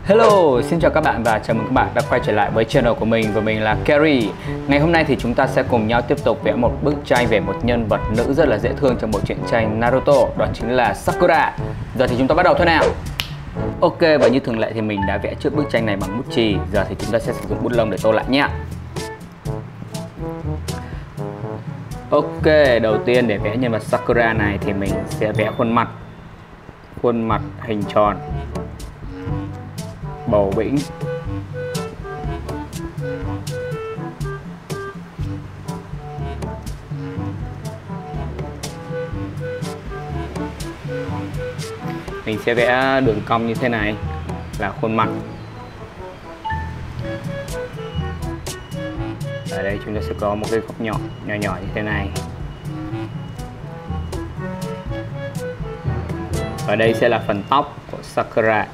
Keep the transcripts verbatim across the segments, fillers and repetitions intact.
Hello, xin chào các bạn và chào mừng các bạn đã quay trở lại với channel của mình và mình là Kerry. Ngày hôm nay thì chúng ta sẽ cùng nhau tiếp tục vẽ một bức tranh về một nhân vật nữ rất là dễ thương trong bộ truyện tranh Naruto, đó chính là Sakura. Giờ thì chúng ta bắt đầu thôi nào. Ok, và như thường lệ thì mình đã vẽ trước bức tranh này bằng bút chì. Giờ thì chúng ta sẽ sử dụng bút lông để tô lại nhé. Ok, đầu tiên để vẽ nhân vật Sakura này thì mình sẽ vẽ khuôn mặt. Khuôn mặt hình tròn, bầu bĩnh. Mình sẽ vẽ đường cong như thế này là khuôn mặt. Ở đây chúng ta sẽ có một cái góc nhỏ nhỏ nhỏ như thế này. Và đây sẽ là phần tóc của Sakura.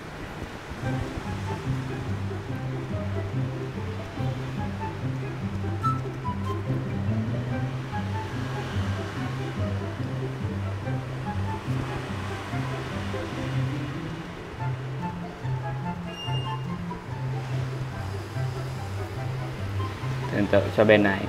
Tương tự cho bên này.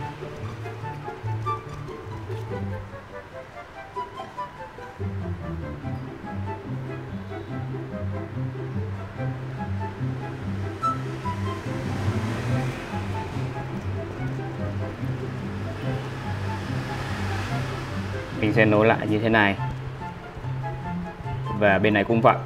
Mình sẽ nối lại như thế này. Và bên này cũng vậy.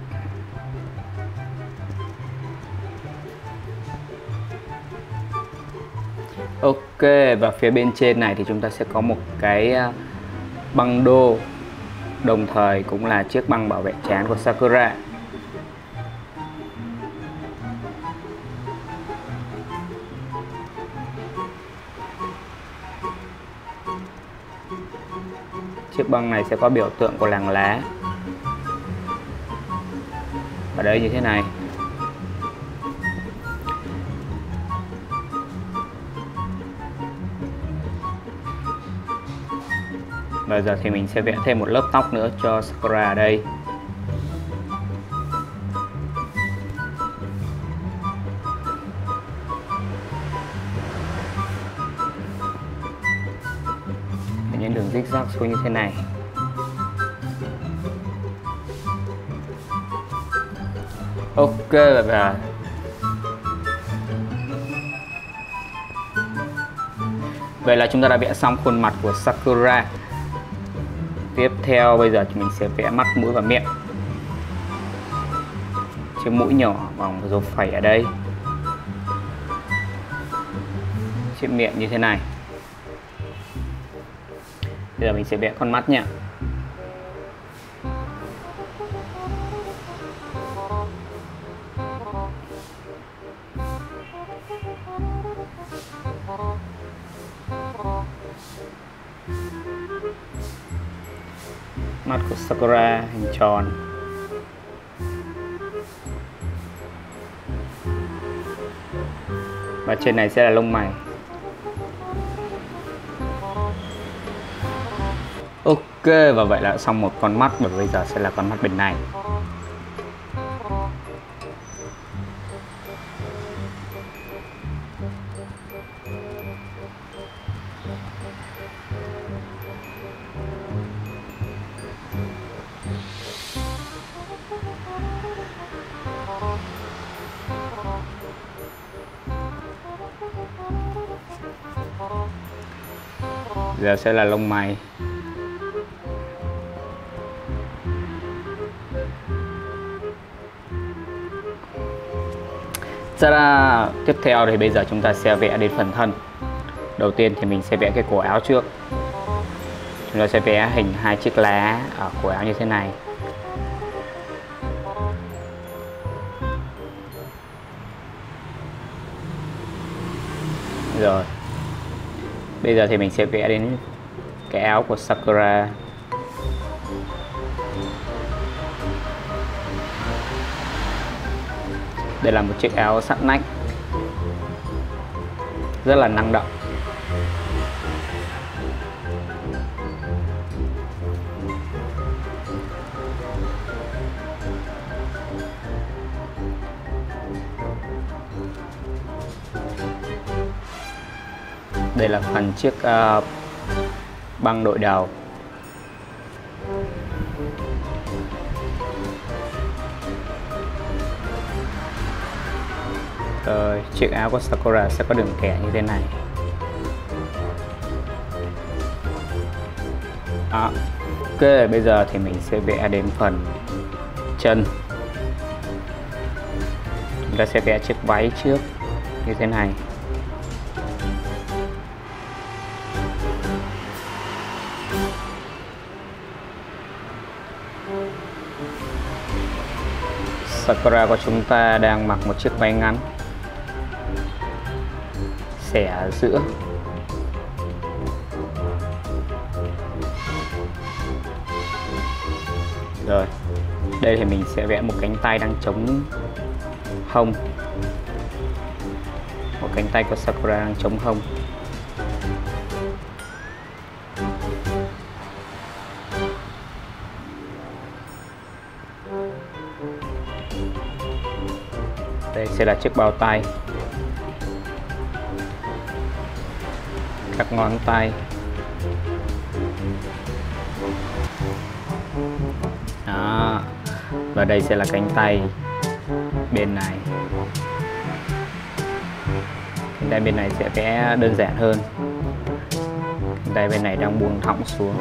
Ok, và phía bên trên này thì chúng ta sẽ có một cái băng đô, đồng thời cũng là chiếc băng bảo vệ trán của Sakura. Chiếc băng này sẽ có biểu tượng của làng lá ở đây như thế này. Bây giờ thì mình sẽ vẽ thêm một lớp tóc nữa cho Sakura ở đây. Những đường zigzag xuống như thế này. Ok, và vậy là chúng ta đã vẽ xong khuôn mặt của Sakura. Tiếp theo bây giờ mình sẽ vẽ mắt, mũi và miệng. Chiếc mũi nhỏ bằng một dấu phẩy ở đây. Chiếc miệng như thế này. Bây giờ mình sẽ vẽ con mắt nhé. Mắt của Sakura hình tròn. Và trên này sẽ là lông mày. Ok, và vậy là xong một con mắt, và bây giờ sẽ là con mắt bên này. Giờ sẽ là lông mày. Ta-da! Tiếp theo thì bây giờ chúng ta sẽ vẽ đến phần thân. Đầu tiên thì mình sẽ vẽ cái cổ áo trước. Chúng ta sẽ vẽ hình hai chiếc lá ở cổ áo như thế này. Rồi. Bây giờ thì mình sẽ vẽ đến cái áo của Sakura. Đây là một chiếc áo sẵn nách, rất là năng động. Đây là phần chiếc uh, băng đội đầu. Rồi, chiếc áo của Sakura sẽ có đường kẻ như thế này. Đó. Ok, bây giờ thì mình sẽ vẽ đến phần chân. Chúng ta sẽ vẽ chiếc váy trước như thế này. Sakura của chúng ta đang mặc một chiếc váy ngắn xẻ ở giữa. Rồi, đây thì mình sẽ vẽ một cánh tay đang chống hông. Một cánh tay của Sakura đang chống hông. Đây sẽ là chiếc bao tay, các ngón tay. Đó. Và đây sẽ là cánh tay bên này. Cánh tay bên này sẽ vẽ đơn giản hơn. Cánh tay bên này đang buông thõng xuống.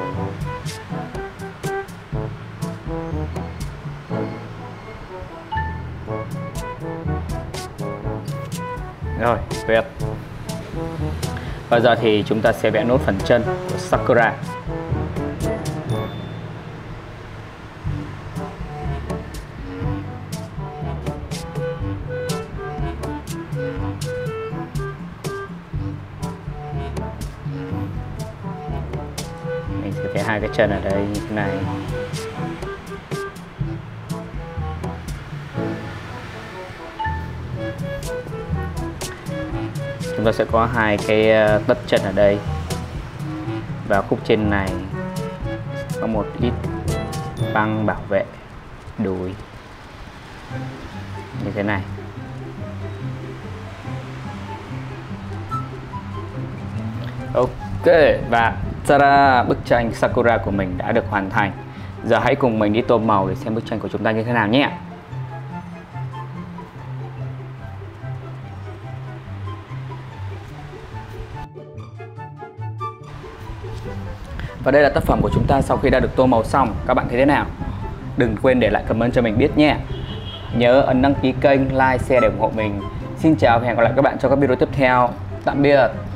Rồi, tuyệt. Bây giờ thì chúng ta sẽ vẽ nốt phần chân của Sakura. Mình sẽ vẽ hai cái chân ở đây như thế này. Chúng ta sẽ có hai cái tất chân ở đây, và khúc trên này có một ít băng bảo vệ đùi như thế này. Ok, và ta-da, bức tranh Sakura của mình đã được hoàn thành. Giờ hãy cùng mình đi tô màu để xem bức tranh của chúng ta như thế nào nhé. Và đây là tác phẩm của chúng ta sau khi đã được tô màu xong. Các bạn thấy thế nào? Đừng quên để lại comment cho mình biết nhé. Nhớ ấn đăng ký kênh, like, share để ủng hộ mình. Xin chào và hẹn gặp lại các bạn trong các video tiếp theo. Tạm biệt.